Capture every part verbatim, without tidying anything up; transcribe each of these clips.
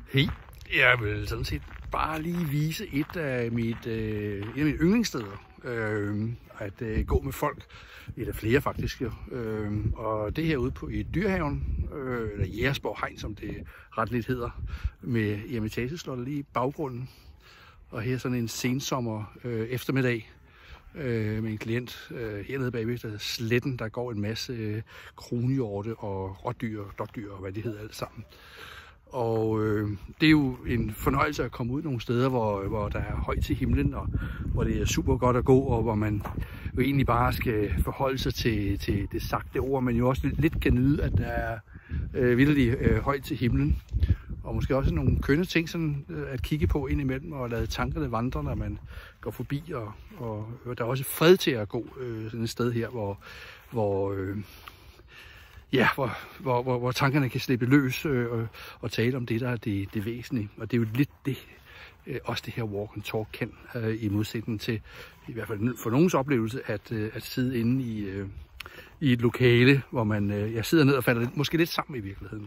Hej, jeg vil sådan set bare lige vise et af, mit, øh, et af mine yndlingssteder. Øh, at øh, gå med folk. Et af flere faktisk jo. Øh, og det her ude på i Dyrehaven, øh, eller Jægersborg Hegn, som det retligt hedder, med Eremitageslottet lige i baggrunden. Og her sådan en sensommer øh, eftermiddag øh, med en klient øh, hernede bagved, der Sletten, der går en masse øh, kronhjorte og rådyr, dådyr og hvad det hedder alt sammen. Og øh, det er jo en fornøjelse at komme ud nogle steder, hvor, hvor der er højt til himlen, og hvor det er super godt at gå, og hvor man jo egentlig bare skal forholde sig til, til det sagte ord, men jo også lidt, lidt kan nyde, at der er øh, virkelig øh, højt til himlen. Og måske også nogle kønne ting sådan, øh, at kigge på indimellem, og lade tankerne vandre, når man går forbi. Og, og, og der er også fred til at gå øh, sådan et sted her, hvor... hvor øh, Ja, hvor, hvor, hvor, hvor tankerne kan slippe løs øh, og, og tale om det, der er det, det væsentlige. Og det er jo lidt det, øh, også det her walk and talk kan, øh, i modsætning til, i hvert fald for nogens oplevelse, at, øh, at sidde inde i, øh, i et lokale, hvor man øh, jeg sidder ned og falder lidt, måske lidt sammen i virkeligheden.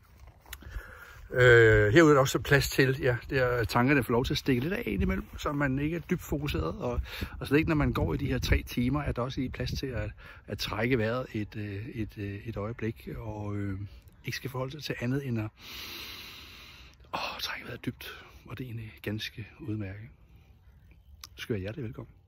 Øh, herude er der også plads til, ja, der tankerne får lov til at stikke lidt af indimellem, så man ikke er dybt fokuseret. Og, og så ikke, når man går i de her tre timer, er der også lige plads til at, at trække vejret et, et, et, et øjeblik, og øh, ikke skal forholde sig til andet end at åh, trække vejret dybt. Og det er egentlig ganske udmærket. Så skal jeg hjertelig velkommen.